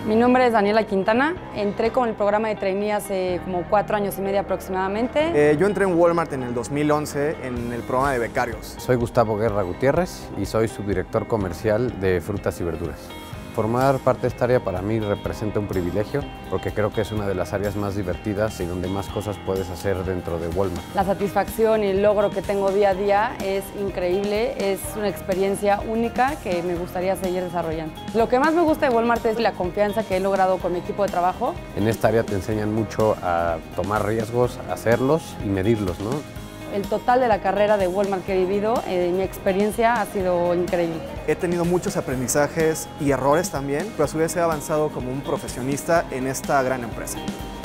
Mi nombre es Daniela Quintana, entré con el programa de trainee hace como 4 años y medio aproximadamente. Yo entré en Walmart en el 2011 en el programa de becarios. Soy Gustavo Guerra Gutiérrez y soy subdirector comercial de frutas y verduras. Formar parte de esta área para mí representa un privilegio porque creo que es una de las áreas más divertidas y donde más cosas puedes hacer dentro de Walmart. La satisfacción y el logro que tengo día a día es increíble, es una experiencia única que me gustaría seguir desarrollando. Lo que más me gusta de Walmart es la confianza que he logrado con mi equipo de trabajo. En esta área te enseñan mucho a tomar riesgos, a hacerlos y medirlos, ¿no? El total de la carrera de Walmart que he vivido, mi experiencia ha sido increíble. He tenido muchos aprendizajes y errores también, pero a su vez he avanzado como un profesionista en esta gran empresa.